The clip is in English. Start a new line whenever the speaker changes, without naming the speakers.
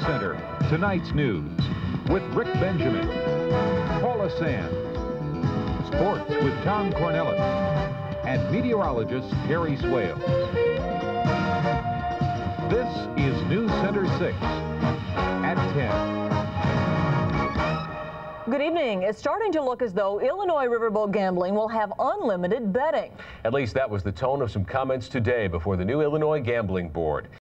Center. Tonight's news with Rick Benjamin, Paula Sand, sports with Tom Cornellis, and meteorologist Harry Swales. This is News Center 6 at 10.
Good evening. It's starting to look as though Illinois riverboat gambling will have unlimited betting.
At least that was the tone of some comments today before the new Illinois Gambling Board.